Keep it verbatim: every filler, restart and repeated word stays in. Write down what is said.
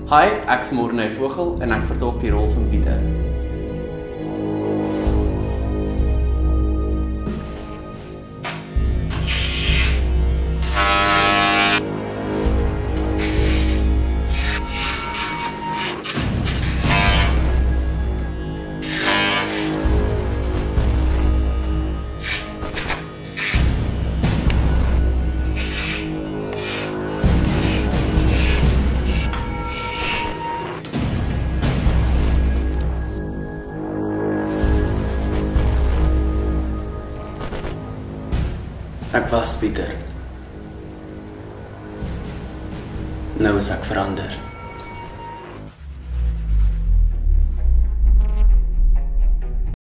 Hi, ek is Morne Vogel en ek vertolk die rol van Pieter. Ek was Pieter. Nou is ek verander.